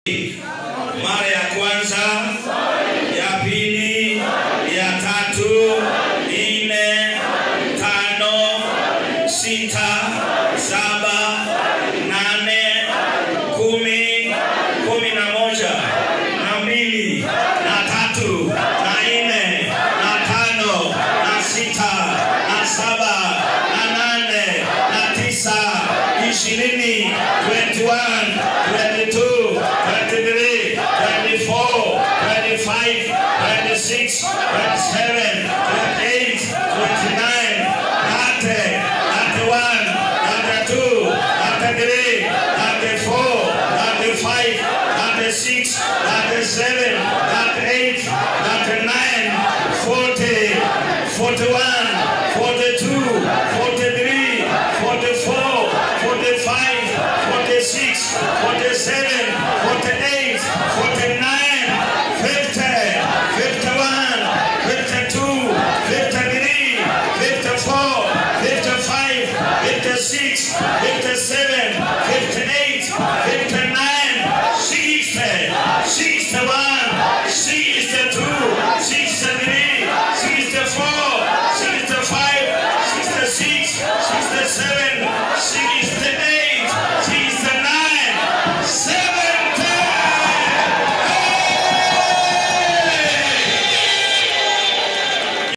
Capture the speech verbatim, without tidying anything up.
Mara ya kwanza, ya pili, ya tatu, nne, tano, sita, saba, nane, kumi, kumi na moja, na mbili, na tatu, na nne, na tano, na sita, na saba, na nane, na tisa, ishirini, twenty-one, twenty-two, twenty-three, twenty-four, twenty-five, twenty-six, twenty-seven, twenty-eight, twenty-nine, thirty, thirty-one, thirty-two, thirty-three, thirty-four, thirty-five, thirty-six, thirty-seven, thirty-eight, thirty-nine, forty, forty-one, forty-two, forty-three, forty-four, forty-five, forty-six, forty-seven, forty-eight, forty-nine, fifty, fifty-one, fifty-two, fifty-three, fifty-four, fifty-five, fifty-six, fifty-seven, fifty-eight, fifty-nine, sixty, sixty-one, sixty-two,